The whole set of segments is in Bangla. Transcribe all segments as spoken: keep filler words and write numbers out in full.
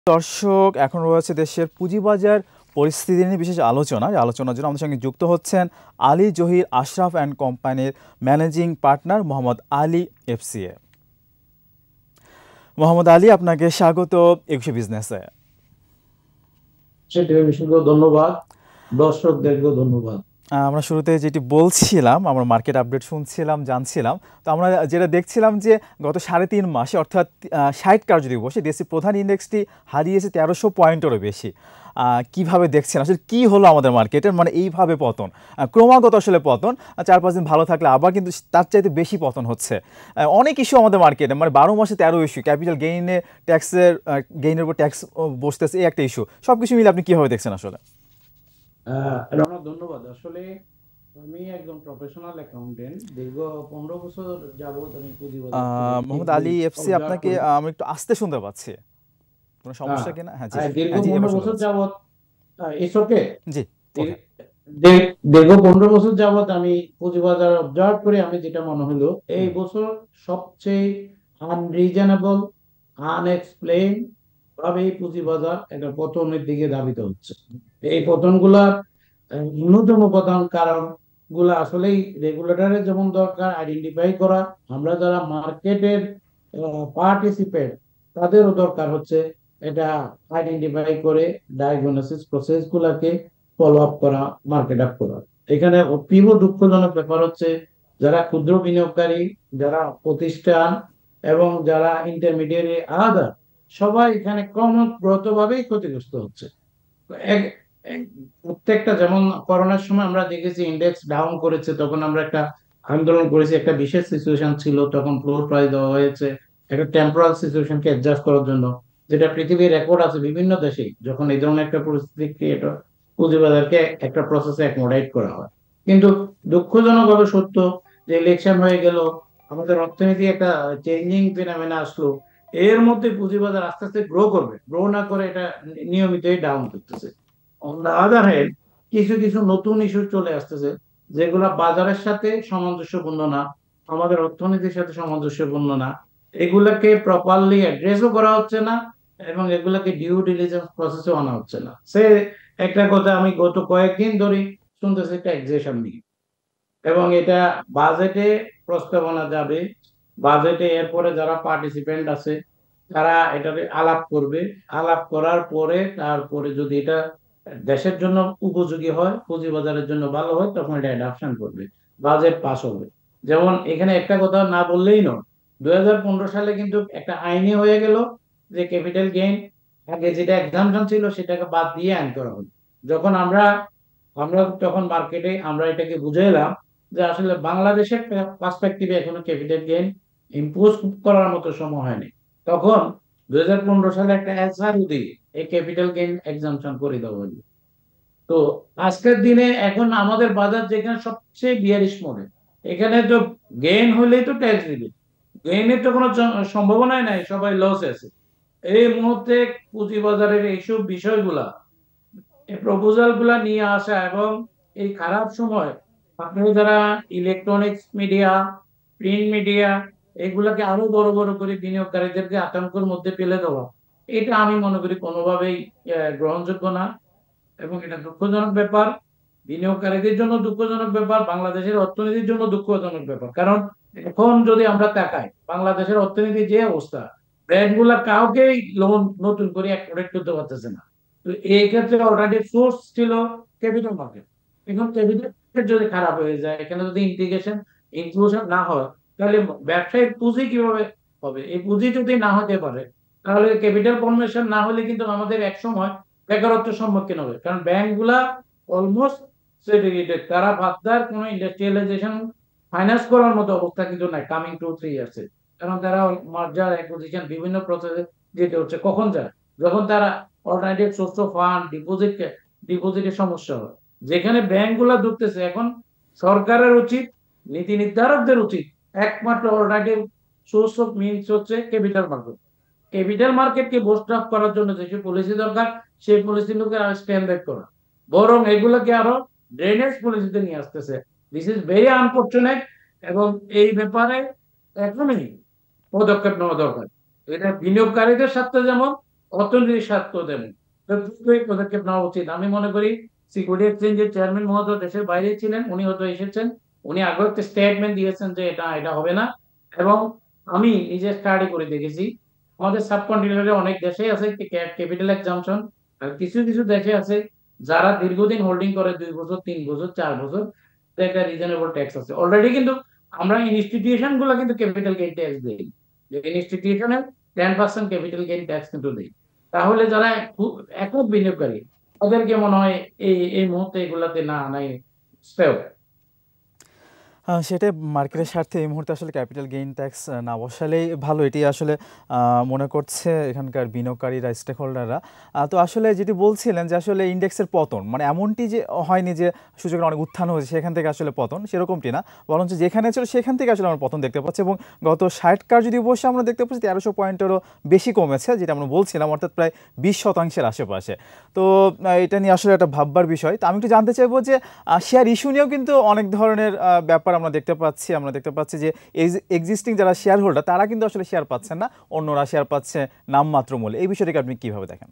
দর্শক, এখন রয়েছে দেশের পুঁজিবাজার পরিস্থিতি নিয়ে বিশেষ আলোচনা। এই আলোচনার জন্য আমাদের সঙ্গে যুক্ত হচ্ছেন আলী জহির আশরাফ অ্যান্ড কোম্পানির managing partner Mohammad Ali FCA. Mohammad Ali, আপনাকে স্বাগত একুশে বিজনেসে। ধন্যবাদ, দর্শকদেরকেও ধন্যবাদ। আমরা শুরুতে যেটি বলছিলাম, আমরা মার্কেট আপডেট শুনছিলাম, জানছিলাম। তো আমরা যেটা দেখছিলাম যে গত সাড়ে তিন মাসে অর্থাৎ ষাট কার্যদিবসে দেশের প্রধান ইন্ডেক্সটি হারিয়েছে তেরোশো পয়েন্টেরও বেশি। কিভাবে দেখছেন আসলে কি হলো আমাদের মার্কেটের, মানে এইভাবে পতন ক্রমাগত আসলে পতন, চার পাঁচ দিন ভালো থাকলে আবার কিন্তু তার চাইতে বেশি পতন হচ্ছে। অনেক ইস্যু আমাদের মার্কেটে, মানে বারো মাসে তেরো ইস্যু, ক্যাপিটাল গেইনে ট্যাক্সের গেইনের উপর ট্যাক্স বসতেছে, এই একটা ইস্যু। সব কিছু মিলে আপনি কীভাবে দেখছেন আসলে? রওনা, ধন্যবাদ। আসলে আমি একজন প্রফেশনাল অ্যাকাউন্টেন্ট, দীর্ঘ পনেরো বছর যাবত আমি পুঁজিবাজার মোহাম্মদ আলী এফসি, আপনাকে আমি একটু আস্তে শুনতে পাচ্ছি, কোনো সমস্যা কিনা? হ্যাঁ জি, দীর্ঘ হ্যাঁ জি, পনেরো এবার শুনতে বছর পাচ্ছি। যাবত ইটস ওকে। জি, দীর্ঘ পনেরো বছর যাবত আমি পুঁজিবাজার অবজার্ভ করে আমি যেটা মনে হলো, এই বছর সবচেয়ে আনরিজনেবল, আনএক্সপ্লেইন ভাবে এই পুঁজিবাজার একটা পতনের দিকে ধাবিত হচ্ছে। এই পতনগুলার ন্যূনতম প্রধান কারণ গুলা আসলেই রেগুলেটরের যেমন দরকার আইডেন্টিফাই করা, আমরা যারা মার্কেটের পার্টিসিপেট তাদেরও দরকার হচ্ছে এটা আইডেন্টিফাই করে ডায়াগনোসিস প্রসেস গুলাকে ফলো আপ করা, মার্কেট আপ করা। এখানে অতীব দুঃখজনক ব্যাপার হচ্ছে যারা ক্ষুদ্র বিনিয়োগকারী, যারা প্রতিষ্ঠান এবং যারা ইন্টারমিডিয়েট আলাদা, সবাই এখানে ক্রমাগত ভাবেই ক্ষতিগ্রস্ত হচ্ছে। প্রত্যেকটা, যেমন করোনার সময় আমরা দেখেছি ইন্ডেক্স ডাউন করেছে, তখন আমরা একটা আন্দোলন করেছি, একটা বিশেষ সিচুয়েশন ছিল, তখন ফ্লোর প্রাইস দেওয়া হয়েছে একটা টেম্পোরাল সিচুয়েশনকে অ্যাডজাস্ট করার জন্য, যেটা পৃথিবীর রেকর্ড আছে বিভিন্ন দেশেই। যখন এই ধরনের একটা পরিস্থিতি ক্রিয়েট হয়, পুঁজিবাজারকে একটা প্রসেসে অ্যাকোমোডেট করা হয়। কিন্তু দুঃখজনকভাবে সত্য যে ইলেকশন হয়ে গেল, আমাদের অর্থনীতি একটা চেঞ্জিং ফিনোমেনা আসলো, এর মধ্যে পুঁজিবাজার আস্তে আস্তে গ্রো করবে, গ্রো না করে এটা নিয়মিতই ডাউন করতেছে। অন দা আদার হ্যান্ড, কিছু কিছু নতুন ইস্যু চলে আসতেছে যেগুলা বাজারের সাথে সামঞ্জস্যপূর্ণ না, আমাদের অর্থনীতির সাথে সামঞ্জস্যপূর্ণ না, এগুলাকে প্রপারলি অ্যাড্রেসও করা হচ্ছে না এবং এগুলাকে ডিউ ডিলিজেন্স প্রসেসও আনা হচ্ছে না। সে একটা কথা আমি গত কয়েকদিন ধরে শুনতেছি ট্যাক্সেশন নিয়ে, এবং এটা বাজেটে প্রস্তাবনা যাবে, বাজেটে এরপরে যারা পার্টিসিপেন্ট আছে তারা এটাকে আলাপ করবে, আলাপ করার পরে তারপরে যদি এটা দেশের জন্য উপযোগী হয়, পুঁজিবাজারের জন্য ভালো হয়, তখন এটা অ্যাডাপশন করবে, বাজেট পাস হবে। যেমন এখানে একটা কথা না বললেই নয়, দুই হাজার পনেরো সালে কিন্তু একটা আইনি হয়ে গেল যে ক্যাপিটাল গেইন আগে যেটা এক্সাম্পশন ছিল সেটাকে বাদ দিয়ে আইন করা হলো। যখন আমরা আমরা তখন মার্কেটে আমরা এটাকে বুঝে এলাম যে আসলে বাংলাদেশের পার্সপেক্টিভে এখনো ক্যাপিটাল গেইন ইম্পোজ করার মতো সময় হয়নি, তখন দুই হাজার পনেরো সালে একটা এসআরও দিয়ে এই ক্যাপিটাল গেইন এক্সাম্পশন করে দেওয়া হলো। তো আজকের দিনে এখন আমাদের বাজার যেখানে সবচেয়ে বিয়ারিশ মোডে, এখানে তো গেইন হলেই তো ট্যাক্স দিবে, গেইনের তো কোনো সম্ভাবনাই নাই, সবাই লস আছে। এই মুহূর্তে পুঁজিবাজারের এইসব বিষয়গুলা, এই প্রপোজাল গুলা নিয়ে আসা এবং এই খারাপ সময় আপনারা যারা ইলেকট্রনিক্স মিডিয়া, প্রিন্ট মিডিয়া, এগুলাকে আরো বড় বড় করে বিনিয়োগকারীদেরকে আতঙ্কের মধ্যে ফেলে দেওয়া, এটা আমি মনে করি কোনোভাবেই গ্রহণযোগ্য না এবং এটা দুঃখজনক ব্যাপার। বিনিয়োগকারীদের জন্য দুঃখজনক ব্যাপার, বাংলাদেশের অর্থনীতির জন্য দুঃখজনক ব্যাপার। কারণ এখন যদি আমরা তাকাই বাংলাদেশের অর্থনীতির যে অবস্থা, ব্যাংক গুলা কাউকেই লোন নতুন করে অ্যাকোমোডেট করতে পারতেছে না। তো এই ক্ষেত্রে অল্টারনেটিভ সোর্স ছিল ক্যাপিটাল মার্কেট। এখন ক্যাপিটাল মার্কেট যদি খারাপ হয়ে যায়, এখানে যদি ইন্টিগ্রেশন ইনক্লুশন না হয়, তাহলে ব্যবসায়িক পুঁজি কিভাবে হবে? এই পুঁজি যদি না হতে পারে, তাহলে ক্যাপিটাল ফর্মেশন না হলে কিন্তু আমাদের এক সময় বেকারত্বের সম্মুখীন হবে, কারণ ব্যাংক গুলা অলমোস্ট সেগ্রিগেটেড, তারা ভাবদার কোনো ইন্ডাস্ট্রিয়ালাইজেশন ফাইন্যান্স করার মতো অবস্থা কিন্তু নাই কামিং টু থ্রি ইয়ার্সে। কারণ তারা মার্জার অ্যাকুইজিশন বিভিন্ন প্রসেসে যেতে হচ্ছে। কখন যায়? যখন তারা alternative source of fund, deposit ডিপোজিটের সমস্যা হয়, যেখানে ব্যাংক গুলা ঢুকতেছে। এখন সরকারের উচিত, নীতি নির্ধারকদের উচিত, একমাত্র অল্টারনেটিভ সোর্স অফ মিনস হচ্ছে ক্যাপিটাল মার্কেট। ক্যাপিটাল মার্কেটকে বুস্ট আপ করার জন্য যে পলিসি দরকার, সেই পলিসিগুলোকে আরো স্ট্যান্ডার্ড করা, বরং এগুলোকে আরো ড্রেনেজ পলিসিতে নিয়ে আসতেছে। দিস ইজ ভেরি আনফরচুনেট এবং এই ব্যাপারে এখনই পদক্ষেপ নেওয়া দরকার। এটা বিনিয়োগকারীদের স্বার্থে যেমন, অর্থনীতির স্বার্থ দেন, দ্রুতই পদক্ষেপ নেওয়া উচিত। আমি মনে করি সিকিউরিটি এক্সচেঞ্জের চেয়ারম্যান মহোদয় দেশের বাইরে ছিলেন, উনি হয়তো এসেছেন, উনি আগে একটা স্টেটমেন্ট দিয়েছেন যে এটা এটা হবে না। এবং আমি নিজে স্টাডি করে দেখেছি, আমাদের সাবকন্টিনেন্টে অনেক দেশে আছে ক্যাপিটাল এক্সাম্পশন, আর কিছু কিছু দেশে আছে যারা দীর্ঘদিন হোল্ডিং করে, দুই বছর তিন বছর চার বছর, একটা রিজনেবল ট্যাক্স আছে অলরেডি। কিন্তু আমরা ইনস্টিটিউশন গুলো কিন্তু ক্যাপিটাল গেইন ট্যাক্স দিই, ইনস্টিটিউশনের ten percent capital gain tax কিন্তু দিই। তাহলে যারা খুব একক বিনিয়োগকারী, তাদেরকে মনে হয় এই এই মুহূর্তে এগুলাতে না নাই সেও। আহ, সেটাই, মার্কেটের স্বার্থে এই মুহূর্তে আসলে ক্যাপিটাল গেইন ট্যাক্স না বসালেই ভালো, এটি আসলে আহ, মনে করছে এখানকার বিনিয়োগকারীরা, স্টেক হোল্ডাররা। তো আসলে যেটি বলছিলেন যে আসলে ইন্ডেক্সের পতন মানে এমনটি যে হয়নি যে সূচকের অনেক উত্থান হয়েছে সেখান থেকে আসলে পতন, সেরকমটি না, বরঞ্চ যেখানে ছিল সেখান থেকে আসলে আমরা পতন দেখতে পাচ্ছি। এবং গত ষাট কার যদি বসে আমরা দেখতে পাচ্ছি তেরোশো পয়েন্টেরও বেশি কমেছে, যেটা আমরা বলছিলাম, অর্থাৎ প্রায় বিশ শতাংশের আশেপাশে। তো আহ, এটা নিয়ে আসলে একটা ভাববার বিষয়। তো আমি একটু জানতে চাইবো যে শেয়ার ইস্যু নিয়েও কিন্তু অনেক ধরনের আহ, ব্যাপার আমরা দেখতে পাচ্ছি। আমরা দেখতে পাচ্ছি যে এক্সিস্টিং যারা শেয়ার হোল্ডার তারা কিন্তু আসলে শেয়ার পাচ্ছেন না, অন্যরা শেয়ার পাচ্ছে নামমাত্র মূল্যে। এই বিষয়টাকে আপনি কিভাবে দেখেন?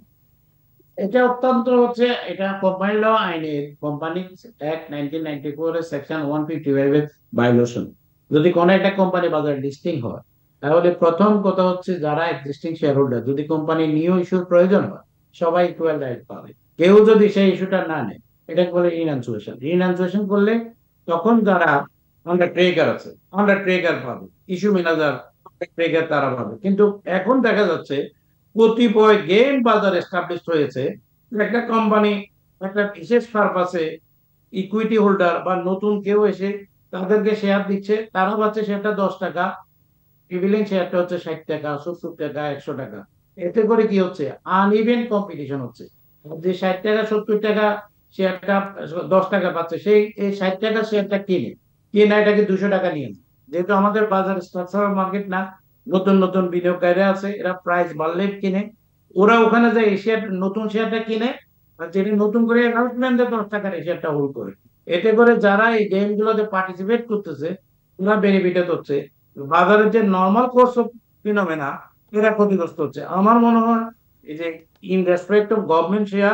এটা অত্যন্ত হচ্ছে, এটা কোম্পানি ল আইনের company act nineteen ninety four এর সেকশন ওয়ান ফিফটি ফাইভ এর ভায়োলেশন। যদি কোনো একটা কোম্পানি বাজারে লিস্টিং হয়, তাহলে প্রথম কথা হচ্ছে যারা এক্সিস্টিং শেয়ার হোল্ডার, যদি কোম্পানি নিউ ইস্যুর প্রয়োজন হয়, সবাই ইকুয়াল রাইট পাবে। কেউ যদি সেই ইস্যুটা না নেয়, এটাকে বলে রিনান্সুয়েশন। রিনান্সুয়েশন করলে তখন যারা আন্ডার ট্রেকার আছে, আন্ডার ট্রেকার পাবে, ইস্যু ম্যানেজার ট্রেকার তারা পাবে। কিন্তু এখন দেখা যাচ্ছে কতিপয় গেম বাজার এস্টাবলিশ হয়েছে, একটা কোম্পানি একটা বিশেষ পারপাসে ইকুইটি হোল্ডার বা নতুন কেউ এসে তাদেরকে শেয়ার দিচ্ছে, তারা পাচ্ছে সেটা দশ টাকা, প্রিভিলেন্স শেয়ারটা হচ্ছে ষাট টাকা, সত্তর টাকা, একশো টাকা। এতে করে কি হচ্ছে, আনইভেন কম্পিটিশন হচ্ছে। যে ষাট টাকা সত্তর টাকা শেয়ারটা দশ টাকা পাচ্ছে, সেই এই ষাট টাকা শেয়ারটা কিনে কিনে এটাকে দুশো টাকা নিয়ে যায়। যেহেতু আমাদের বাজার স্ট্রাকচারাল মার্কেট না, নতুন নতুন বিনিয়োগকারীরা আছে, এরা প্রাইস বাড়লে কিনে, ওরা ওখানে যায় এই শেয়ার নতুন শেয়ারটা কিনে, আর যেটি নতুন করে অ্যানাউন্সমেন্টে দশ টাকার এই শেয়ারটা হোল্ড করে। এতে করে যারা এই গেম গুলোতে পার্টিসিপেট করতেছে, ওরা বেনিফিটেড হচ্ছে। বাজারের যে নর্মাল কোর্স অফ ফিনোমেনা, এরা ক্ষতিগ্রস্ত হচ্ছে। আমার মনে হয় এই যে in respect of government share,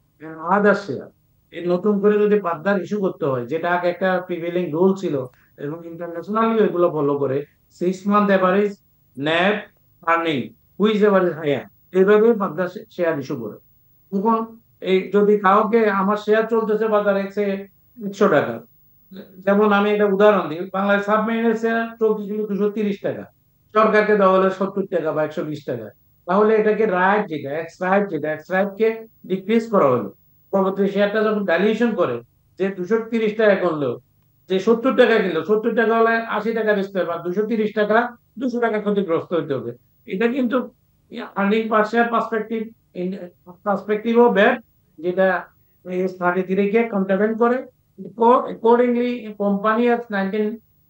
other share, এই নতুন করে যদি পাবদার ইস্যু করতে হয়, যেটা আগে একটা প্রিভেলিং রুল ছিল, এবং ইন্টারন্যাশনালি এগুলো ফলো করে, six month average NAV earning হুইজ এভারেজ হায়ার, এইভাবে পাবদার শেয়ার ইস্যু করে। এখন এই যদি কাউকে, আমার শেয়ার চলতেছে বাজারে একশো টাকা, যেমন আমি একটা উদাহরণ দিই, বাংলাদেশ সাবমেরিনের শেয়ার চলতেছিল দুশো তিরিশ টাকা, সরকারকে দেওয়া হলো সত্তর টাকা বা একশো বিশ টাকা। তাহলে এটাকে রাইট, যেটা এক্স রাইট, যেটা এক্স রাইট কে ডিক্রিজ করা হলো। পরবর্তী শেয়ারটা যখন ভ্যালুয়েশন করে, যে দুশো তিরিশ টাকা করলো, যে সত্তর টাকা কিনলো, সত্তর টাকা হলে আশি টাকা বেচতে হবে, আর দুশো তিরিশ টাকা দুশো টাকা ক্ষতিগ্রস্ত হইতে হবে। এটা কিন্তু আর্নিং পার শেয়ার পার্সপেক্টিভ পার্সপেক্টিভও ব্যাড, যেটা থার্টি থ্রি কে কন্ট্রাভেন্ট করে। Accordingly, company act nineteen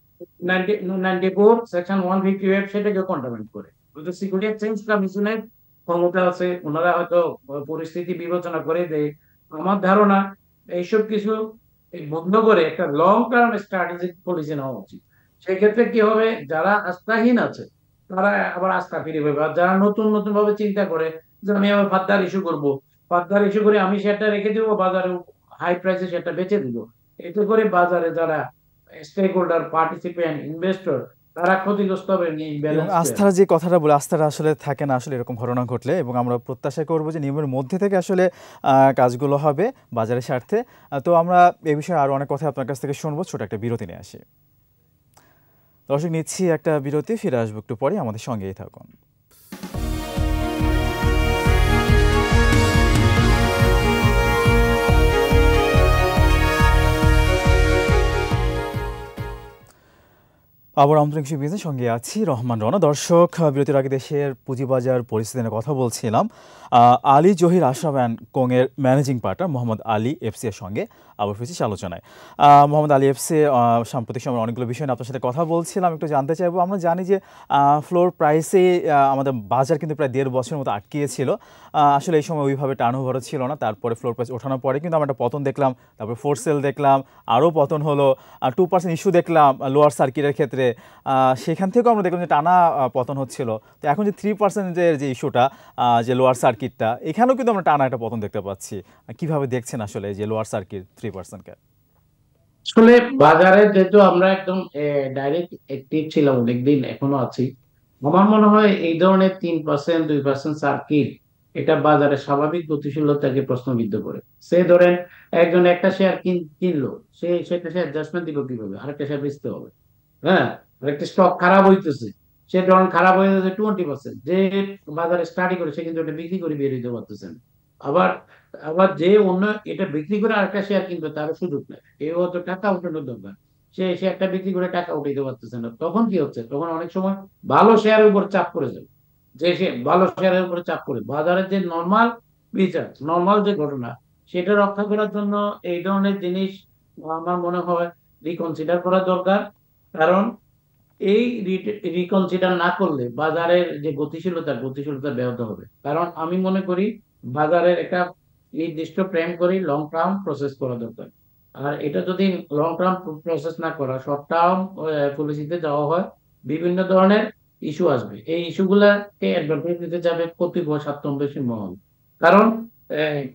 ninety four section one fifty five সেটাকে কন্ট্রাভেন্ট করে। সিকিউরিটি এক্সচেঞ্জ কমিশনের ক্ষমতা আছে, ওনারা হয়তো পরিস্থিতি বিবেচনা করে দেয়। আমার ধারণা এইসব কিছু বন্ধ করে একটা লং টার্ম স্ট্র্যাটেজিক পলিসি নেওয়া উচিত। সেক্ষেত্রে কি হবে, যারা আস্থাহীন আছে তারা আবার আস্থা ফিরে পাবে, আর যারা নতুন নতুন ভাবে চিন্তা করে যে আমি আবার ফাদ্দার ইস্যু করবো, ফাদ্দার ইস্যু করে আমি সেটা রেখে দিব বাজারে, হাই প্রাইসে সেটা বেচে দিব, এতে করে বাজারে যারা স্টেক হোল্ডার, পার্টিসিপেন্ট, ইনভেস্টর, তারা ক্ষতিগ্রস্ত হবে। এবং ব্যালেন্স আস্থার যে কথাটা বলে, আস্থাটা আসলে থাকে না আসলে এরকম ঘটনা ঘটলে। এবং আমরা প্রত্যাশা করব যে নিয়মের মধ্যে থেকে আসলে আহ, কাজগুলো হবে বাজারের স্বার্থে। আহ, তো আমরা এ বিষয়ে আরও অনেক কথা আপনার কাছ থেকে শুনবো, ছোট একটা বিরতি নিয়ে আসি। দর্শক, নিচ্ছি একটা বিরতি, ফিরে আসবো একটু পরে, আমাদের সঙ্গেই থাকুন। আবার আমন্ত্রণ বিজনেস সঙ্গে আছি রহমান রনা। দর্শক, বিরতির আগে দেশের পুঁজিবাজার পরিস্থিতি নিয়ে কথা বলছিলাম আলী জহির আশরাফ অ্যান্ড কোংয়ের managing partner Mohammad Ali FC এর সঙ্গে। আবার ফিরছি আলোচনায়। মোহাম্মদ আলী এফসি, সাম্প্রতিক সময় অনেকগুলো বিষয় নিয়ে আপনার সাথে কথা বলছিলাম, একটু জানতে চাইবো। আমরা জানি যে ফ্লোর প্রাইসে আমাদের বাজার কিন্তু প্রায় দেড় বছরের মতো আটকিয়েছিল। আসলে এই সময় ওইভাবে টার্ন ওভারও ছিল না। তারপরে ফ্লোর প্রাইস ওঠানোর পরে কিন্তু আমরা একটা পতন দেখলাম, তারপরে ফোর সেল দেখলাম, আরও পতন হলো, টু পার্সেন্ট ইস্যু দেখলাম লোয়ার সার্কিটের ক্ষেত্রে, ক্ষেত্রে সেখান থেকেও আমরা দেখলাম যে টানা পতন হচ্ছিল। তো এখন যে থ্রি পার্সেন্টের যে ইস্যুটা, যে লোয়ার সার্কিটটা, এখানেও কিন্তু আমরা টানা একটা পতন দেখতে পাচ্ছি। কিভাবে দেখছেন আসলে যে লোয়ার সার্কিট থ্রি পার্সেন্টকে? আসলে বাজারে যেহেতু আমরা একদম ডাইরেক্ট অ্যাক্টিভ ছিলাম অনেকদিন, এখনো আছি, আমার মনে হয় এই ধরনের তিন পার্সেন্ট দুই পার্সেন্ট সার্কিট এটা বাজারে স্বাভাবিক গতিশীলতাকে প্রশ্নবিদ্ধ করে। সে ধরেন একজন একটা শেয়ার কিনলো, সে সেটা সে অ্যাডজাস্টমেন্ট দিব কিভাবে, আরেকটা শেয়ার বেচতে হবে। হ্যাঁ, আরেকটা স্টক খারাপ হইতেছে, সে যখন খারাপ হয়ে যাচ্ছে টোয়েন্টি পার্সেন্ট, যে বাজারে স্টাডি করে সে কিন্তু এটা বিক্রি করে বের হইতে পারতেছে না। আবার আবার যে অন্য এটা বিক্রি করে আরেকটা শেয়ার কিনবে তার সুযোগ নেই, কেউ তো টাকা উঠানোর দরকার, সে শেয়ারটা বিক্রি করে টাকা উঠাইতে পারতেছে না। তখন কি হচ্ছে, তখন অনেক সময় ভালো শেয়ারের উপর চাপ পড়ে যাবে। যে সে ভালো শেয়ারের উপরে চাপ পড়ে বাজারের যে নর্মাল বিচার, নর্মাল যে ঘটনা, সেটা রক্ষা করার জন্য এই ধরনের জিনিস আমার মনে হয় রিকনসিডার করা দরকার। কারণ এই রিকনসিডার না করলে বাজারের যে গতিশীলতা গতিশীলতা ব্যাহত হবে। কারণ আমি মনে করি বাজারের একটা নির্দিষ্ট প্রেম করি লং টার্ম প্রসেস করা দরকার। আর এটা যদি লং টার্ম প্রসেস না করা, শর্ট টার্ম পলিসিতে যাওয়া হয়, বিভিন্ন ধরনের ইস্যু আসবে। এই ইস্যুগুলাকে অ্যাডভান্টেজ দিতে যাবে কতিপয় স্বার্থন্বেষী মহল। কারণ আহ,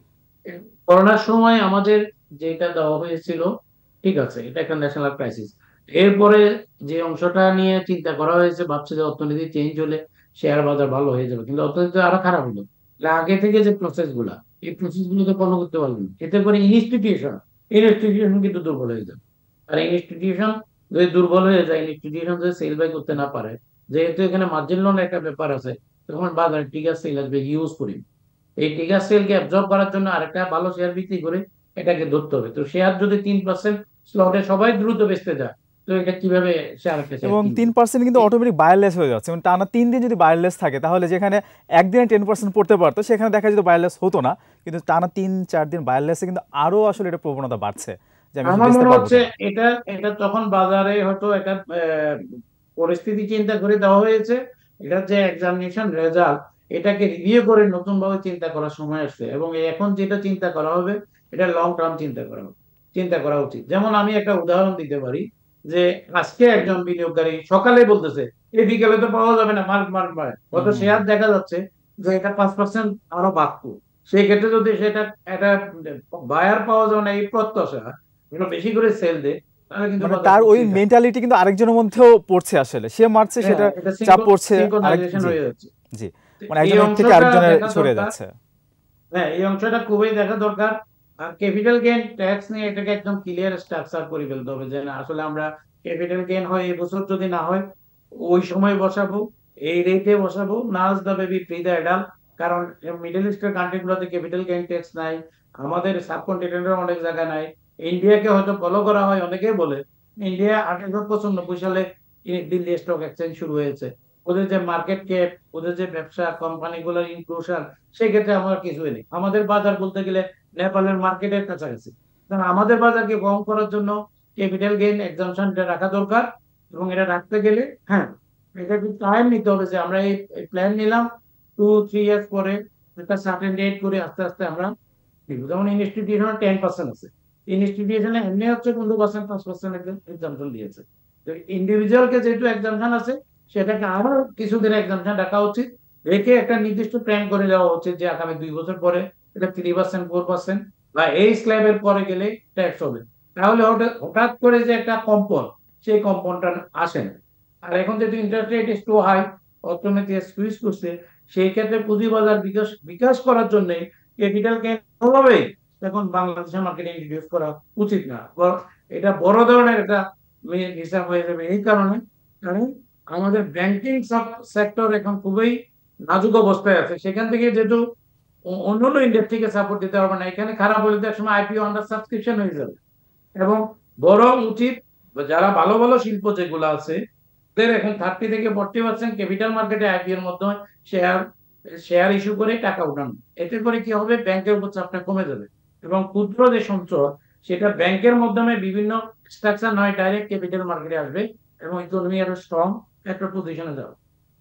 করোনার সময় আমাদের যেটা দেওয়া হয়েছিল, ঠিক আছে, এটা একটা ন্যাশনাল ক্রাইসিস। এরপরে যে অংশটা নিয়ে চিন্তা করা হয়েছে, ভাবছে যে অর্থনীতি চেঞ্জ হলে শেয়ার বাজার ভালো হয়ে যাবে, কিন্তু অর্থনীতি আরো খারাপ হলো। তাহলে আগে থেকে যে প্রসেস গুলা, এই প্রসেস গুলো তো ফলো করতে পারবেন না। এতে করে ইনস্টিটিউশন ইনস্টিটিউশন কিন্তু দুর্বল হয়ে যাবে। আর ইনস্টিটিউশন যদি দুর্বল হয়ে যায়, ইনস্টিটিউশন যদি সেল বাই করতে না পারে, যেহেতু এখানে মার্জিন লোন একটা ব্যাপার আছে, তখন বাজারে টিগার সেল আসবে ইউজ করি। এই টিগার সেলকে অ্যাবজর্ব করার জন্য আরেকটা ভালো শেয়ার বিক্রি করে এটাকে ধরতে হবে। তো শেয়ার যদি তিন পার্সেন্ট স্লটে সবাই দ্রুত বেচতে যায়, তো এটা কিভাবে সে আরেকটা শেয়ার এবং কিনবে? তিন পার্সেন্ট কিন্তু অটোমেটিক বায়ারলেস হয়ে যাচ্ছে। এবং টানা তিন দিন যদি বায়ারলেস থাকে, তাহলে যেখানে একদিনে টেন পার্সেন্ট পড়তে পারতো, সেখানে দেখা যেত বায়ারলেস হতো না। কিন্তু টানা তিন চার দিন বায়ারলেসে কিন্তু আরো আসলে এটা প্রবণতা বাড়ছে যে আমি আমার বেচতে মনে পারবো হচ্ছে কিনা। এটা এটা তখন বাজারে হয়তো একটা আহ, পরিস্থিতি চিন্তা করে দেওয়া হয়েছে। এটা যে এক্সামিনেশন রেজাল্ট, এটাকে রিভিউ করে নতুন ভাবে চিন্তা করার সময় আসছে। এবং এখন যেটা চিন্তা করা হবে, এটা লং টার্ম চিন্তা করা হবে, চিন্তা করা উচিত। যেমন আমি একটা উদাহরণ দিতে পারি, যে আজকে একজন বিনিয়োগকারী সকালে বলতেছে এই বিকেলে তো পাওয়া যাবে না, মার্ক মার্ক মার্ক, হুম কত হুম শেয়ার হুম। দেখা যাচ্ছে যে এটা পাঁচ পার্সেন্ট আরো বাড়তো। সেই ক্ষেত্রে যদি সেটা একটা বায়ার পাওয়া যাবে না এই প্রত্যাশা, এগুলো বেশি করে সেল দেয়, তাহলে কিন্তু মানে বাজার তার ওই পড়তেই থাকে। মেন্টালিটি কিন্তু আরেকজনের মধ্যেও পড়ছে, আসলে সে মারছে, হ্যাঁ, সেটা এটা চাপ পড়ছে আরেক। সিঙ্ক্রোনাইজেশন জি হয়ে যাচ্ছে। জি। তো মানে এই একজনের থেকে অংশটা আরেকজনের দেখা ছড়িয়ে দরকার। যাচ্ছে। হ্যাঁ, এই অংশটা খুবই দেখা দরকার। আর ক্যাপিটাল গেইন ট্যাক্স নিয়ে এটাকে একদম ক্লিয়ার স্ট্রাকচার করে ফেলতে হবে, যে না, আসলে আমরা ক্যাপিটাল গেইন হয় এবছর, যদি না হয় ওই সময় বসাবো, এই রেটে বসাবো, নাচ the baby free the adult. কারণ মিডল ইস্টের কান্ট্রি গুলোতে ক্যাপিটাল গেইন ট্যাক্স নাই, আমাদের সাবকন্টিনেন্টের অনেক জায়গা নাই। ইন্ডিয়াকে হয়তো ফলো করা হয়, অনেকেই বলে ইন্ডিয়া আঠারোশো পঁচানব্বই সালে দিল্লি স্টক এক্সচেঞ্জ শুরু হয়েছে। ওদের যে মার্কেট ক্যাপ, ওদের যে ব্যবসা কোম্পানিগুলোর ইনক্লুশন, সেক্ষেত্রে আমার কিছুই নেই। আমাদের বাজার বলতে গেলে নেপালের মার্কেটের কাছাকাছি। কারণ আমাদের বাজারকে বহন করার জন্য ক্যাপিটাল গেইন এক্সাম্পশনটা রাখা দরকার। এবং এটা রাখতে গেলে, হ্যাঁ, এটা একটু টাইম নিতে হবে, যে আমরা এই প্ল্যান নিলাম, টু থ্রি ইয়ার্স পরে একটা সার্টেন রেট করে আস্তে আস্তে আমরা দিব। যেমন ইনস্টিটিউশনে টেন পার্সেন্ট আছে, ইনস্টিটিউশনে এমনি হচ্ছে পনেরো পার্সেন্ট পাঁচ পার্সেন্ট এক্সাম্পশন দিয়েছে। তো ইন্ডিভিজুয়ালকে যেহেতু এক্সাম্পশন আছে, সেটাকে আরো কিছুদিন এক্সাম্পশন রাখা উচিত, রেখে একটা নির্দিষ্ট প্ল্যান করে দেওয়া উচিত যে আগামী দুই বছর পরে এটা থ্রি পার্সেন্ট, ফোর পার্সেন্ট, বা এই স্ল্যাবের পরে গেলে ট্যাক্স হবে। তাহলে হঠাৎ হঠাৎ করে যে একটা কম্পন, সেই কম্পনটা আসে না। আর এখন যেহেতু interest rate is too high, অর্থনীতি স্কুইজ করছে, সেই ক্ষেত্রে পুঁজিবাজার বিকাশ বিকাশ করার জন্য ক্যাপিটাল গেইন ভাবে এখন বাংলাদেশের মার্কেটে ইন্ট্রোডিউস করা উচিত না। বর- এটা বড় ধরনের একটা হিসাব হয়ে যাবে। এই কারণে, কারণ আমাদের ব্যাংকিং সেক্টর এখন খুবই নাজুক অবস্থায় আছে। সেখান থেকে যেহেতু অ- অন্যান্য ইন্ডাস্ট্রি থেকে সাপোর্ট দিতে পারবে না, এখানে খারাপ হলে তো একসময় আইপিও আন্ডার সাবস্ক্রিপশন হয়ে যাবে। এবং বরং উচিত, যারা ভালো ভালো শিল্প যেগুলো আছে, ওদের এখন থার্টি থেকে ফোর্টি পার্সেন্ট ক্যাপিটাল মার্কেটে আইপিও এর মাধ্যমে শেয়ার শেয়ার ইস্যু করে টাকা উঠানো। এতে করে কি হবে, ব্যাংকের উপর চাপটা কমে যাবে। এবং ক্ষুদ্র যে সঞ্চয়, সেটা ব্যাংকের মাধ্যমে বিভিন্ন স্ট্রাকচার নয়, ডাইরেক্ট ক্যাপিটাল মার্কেটে আসবে, এবং ইকোনমি আরো স্ট্রং একটা পজিশনে যাবে।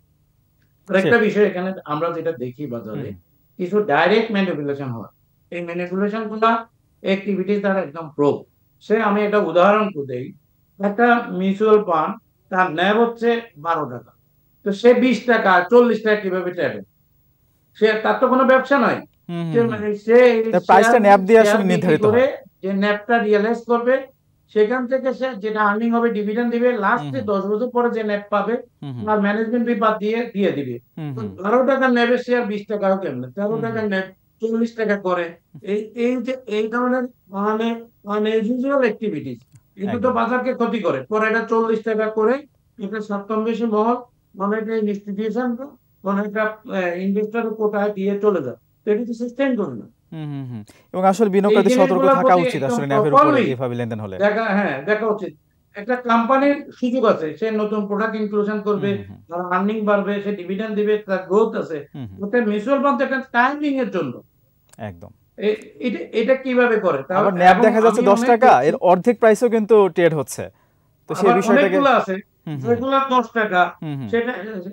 সে আরেকটা বিষয় এখানে আমরা যেটা দেখি হুম বাজারে, হুম। কিছু ডাইরেক্ট ম্যানিপুলেশন হয়। এই ম্যানিপুলেশন গুলা অ্যাক্টিভিটিস দ্বারা একদম প্রো। সে আমি একটা উদাহরণ তো দেই। একটা মিউচুয়াল ফান্ড তার ন্যাব হচ্ছে বারো টাকা। তো সে বিশ টাকা চল্লিশ টাকা কিভাবে ট্যাবে? সে তার তো কোনো ব্যবসা নয়। হুম সে হুম হুম মানে সে তার শেয়ার প্রাইসটা ন্যাব দিয়ে শেয়ার আসলে বিক্রি নির্ধারিত করে হয়। যে ন্যাবটা রিয়েলাইজ করবে, সেখান থেকে সে যেটা আর্নিং হবে ডিভিডেন্ড দিবে, হুম লাস্টে হুম দশ বছর পরে যে ন্যাব পাবে হুম হুম আর ম্যানেজমেন্ট ফি বাদ দিয়ে দিয়ে দিবে। হুম তো হুম বারো টাকার ন্যাবের শেয়ার বিশ টাকাও কেমনে, তেরো হুম হুম টাকার ন্যাব চল্লিশ টাকা করে। এই এই যে এই ধরনের মানে মানে ইউজুয়াল অ্যাক্টিভিটিস এগুলো তো একদম। বাজারকে ক্ষতি করে। পরে এটা চল্লিশ টাকা করে এটা স্বার্থন্বেষী মহল মানে একটা ইনস্টিটিউশন মানে একটা ইনভেস্টরের কোটায় দিয়ে চলে যায়। তো এটা তো সাস্টেইন করে না। হুম হুম হুম এবং আসলে এই বিনিয়োগকারীদের সতর্ক জিনিসগুলোর থাকা প্রতি উচিত একদম আসলে ন্যাবের উপরে প্রপারলি এভাবে লেনদেন হলে। দেখা হ্যাঁ দেখা উচিত। একটা কোম্পানির সুযোগ আছে, সে নতুন প্রোডাক্ট ইনক্লুশন হুম করবে, হুম হুম তার আর্নিং বাড়বে, সে ডিভিডেন্ড দিবে, তার গ্রোথ আছে। হুম হুম ওটা মিউচুয়াল ফান্ড একটা টাইমিং এর জন্য। একদম। এ- এটা এটা কিভাবে করে তাও। আবার ন্যাব এবং দেখা যাচ্ছে আমি দশ অনেক টাকা, দেখছি, এর অর্ধেক প্রাইসও কিন্তু ট্রেড হচ্ছে, তো সেই আবার বিষয়টাকে। অনেকগুলো আছে হুম হুম যেগুলো দশ টাকা, হুম হুম সেটা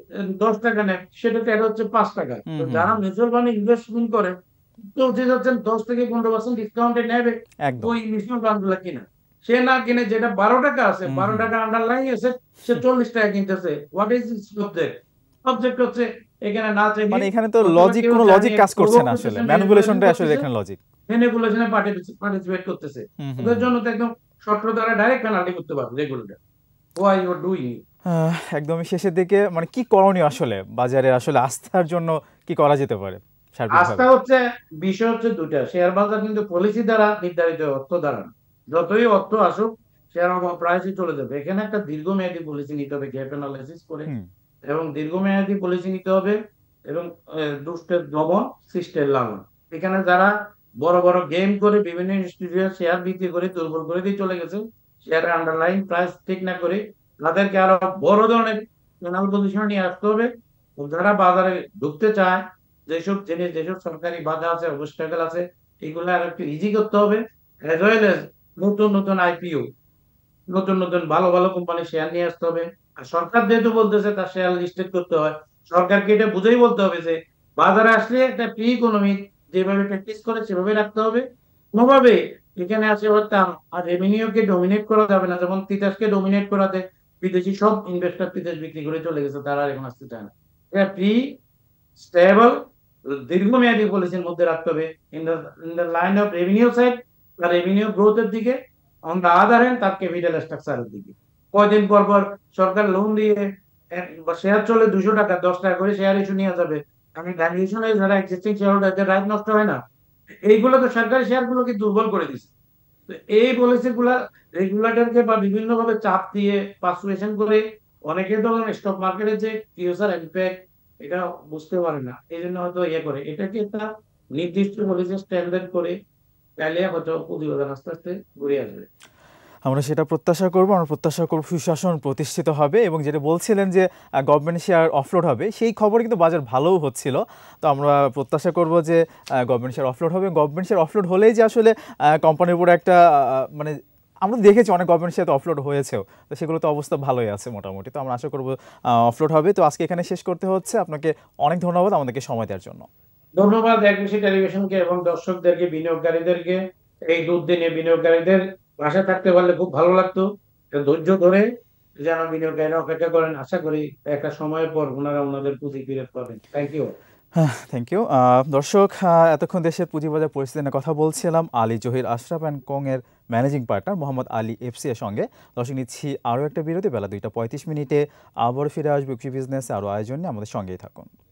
দশ টাকা নেয়, সেটা ট্রেড হচ্ছে পাঁচ টাকা। হুম তো হুম যারা হুম মিউচুয়াল ফান্ডে ইনভেস্টমেন্ট করে তো যে যাচ্ছেন দশ থেকে পনেরো পার্সেন্ট ডিসকাউন্টে নেবে একদম। ওই মিউচুয়াল ফান্ড গুলা কিনা। সে না কিনে যেটা বারো টাকা আছে, হুম বারো হুম টাকা আন্ডারলাইন আছে, সে চল্লিশ টাকা কিনতেছে। What is subject? সাবজেক্ট হচ্ছে এখানে না চাইলে মানে এখানে তো অথবা লজিক, কেউ কোনো লজিক জানিয়ে কাজ করছে প্রভোগ না, আসলে করতেছে, ম্যানিপুলেশন ম্যানিপুলেশনটাই আসলে করতেছে, এখানে লজিক। ম্যানিপুলেশনে পার্টিসিপেট করতেছে। হুম হুম ওদের হুম জন্য তো একদম সরকার দ্বারা ডাইরেক্ট পেনাল্টি করতে পারবে regulator. Why you are doing. আহ, একদমই শেষের দিকে মানে কি করণীয় আসলে বাজারে আসলে আস্থার জন্য কি করা যেতে পারে সার্বিকভাবে? আস্থা হচ্ছে, বিষয় হচ্ছে দুটা। শেয়ার বাজার কিন্তু পলিসি দ্বারা নির্ধারিত, অর্থ দ্বারা না। যতই অর্থ আসুক শেয়ার প্রাইসই চলে যাবে। এখানে একটা দীর্ঘমেয়াদী পলিসি নিতে হবে গ্যাপ অ্যানালাইসিস করে, হুম এবং দীর্ঘমেয়াদী পলিসি নিতে হবে, এবং আহ, দুষ্টের দমন সৃষ্টের লালন। এখানে যারা বড় বড় গেম করে বিভিন্ন ইনস্টিটিউট শেয়ার বিক্রি করে দুর্বল করে দিয়ে চলে গেছে, শেয়ারের আন্ডারলাইন প্রাইস ঠিক না করে, তাদেরকে আরো বড় ধরনের পেনাল পজিশন নিয়ে আসতে হবে। যারা বাজারে ঢুকতে চায়, যেসব জিনিস, যেসব সরকারি বাধা আছে, অবস্টাকেল আছে, এগুলো আর একটু ইজি করতে হবে। অ্যাজ ওয়েল এজ নতুন নতুন আইপিও, নতুন নতুন ভালো ভালো কোম্পানি শেয়ার নিয়ে আসতে হবে। আর সরকার যেহেতু বলতেছে তার শেয়ার লিস্টেড করতে হয়, সরকারকে এটা বুঝেই বলতে হবে যে বাজারে আসলে একটা প্রি ইকোনমি যেভাবে প্র্যাকটিস করে সেভাবে রাখতে হবে। কোনোভাবে এখানে আসে হতাম আর রেভিনিউকে ডোমিনেট করা যাবে না। যেমন তিতাসকে ডোমিনেট করাতে বিদেশি সব ইনভেস্টর তিতাস বিক্রি করে চলে গেছে, তারা আর এখন আসতে চায় না। এটা প্রি স্টেবল দীর্ঘমেয়াদী পলিসির মধ্যে রাখতে হবে। In the in the line of revenue side বা রেভিনিউ গ্রোথের দিকে, অন দ্য আদার হ্যান্ড তার ক্যাপিটাল স্ট্রাকচারের দিকে। কয়দিন পর পর সরকার লোন দিয়ে শেয়ার চলে দুশো টাকা, দশ টাকা করে শেয়ার ইস্যু নিয়ে যাবে। আমি ভ্যালুয়েশন যারা এক্সিস্টিং শেয়ার হোল্ডারদের রাইট নষ্ট হয় না। এইগুলো তো সরকারি শেয়ার গুলোকে দুর্বল করে দিচ্ছে। তো এই পলিসি গুলা রেগুলেটরকে বা বিভিন্ন ভাবে চাপ দিয়ে পারসুয়েশন করে অনেকে তো স্টক মার্কেটের যে ফিউচার ইম্প্যাক্ট এটা বুঝতে পারে না, এই জন্য হয়তো ইয়ে করে। এটাকে একটা নির্দিষ্ট পলিসি স্ট্যান্ডার্ড করে তাহলে হয়তো প্রতিবেদন আস্তে আস্তে ঘুরে আসবে। আমরা সেটা প্রত্যাশা করব। আমরা প্রত্যাশা করব সুশাসন প্রতিষ্ঠিত হবে, এবং যেটা বলছিলেন যে গভর্নমেন্ট শেয়ার অফলোড হবে, সেই খবর কিন্তু বাজার ভালোও হচ্ছিল। তো আমরা প্রত্যাশা করব যে গভর্নমেন্ট শেয়ার অফলোড হবে। গভর্নমেন্ট শেয়ার অফলোড হলেই যে আসলে কোম্পানির উপরে একটা আহ, মানে আমরা দেখেছি অনেক গভর্নমেন্ট শেয়ার তো অফলোড হয়েছেও, তো সেগুলো তো অবস্থা ভালোই আছে মোটামুটি। তো আমরা আশা করব অফলোড হবে। তো আজকে এখানে শেষ করতে হচ্ছে। আপনাকে অনেক ধন্যবাদ আমাদেরকে সময় দেওয়ার জন্য। ধন্যবাদ একুশে টেলিভিশনকে এবং দর্শকদেরকে, বিনিয়োগকারীদেরকে। এই দুর্দিনে বিনিয়োগকারীদের পাশে থাকতে পারলে খুব ভালো লাগতো। তো ধৈর্য ধরে যেন বিনিয়োগকারীরা অপেক্ষা করেন, আশা করি একটা সময়ের পর ওনারা ওনাদের পুঁজি ফিরত পাবেন। Thank you. হ্যাঁ, থ্যাংক ইউ। দর্শক, আহ, এতক্ষণ দেশের পুঁজিবাজার পরিস্থিতি নিয়ে কথা বলছিলাম আলী জহির আশরাফ অ্যান্ড কোং এর managing partner Mohammad Ali FC এর সঙ্গে। দর্শক, নিচ্ছি আরও একটা বিরতি। বেলা দুইটা পঁয়ত্রিশ মিনিটে আবার ফিরে আসবে কৃষি বিজনেস আরও আয়োজন নিয়ে। আমাদের সঙ্গেই থাকুন।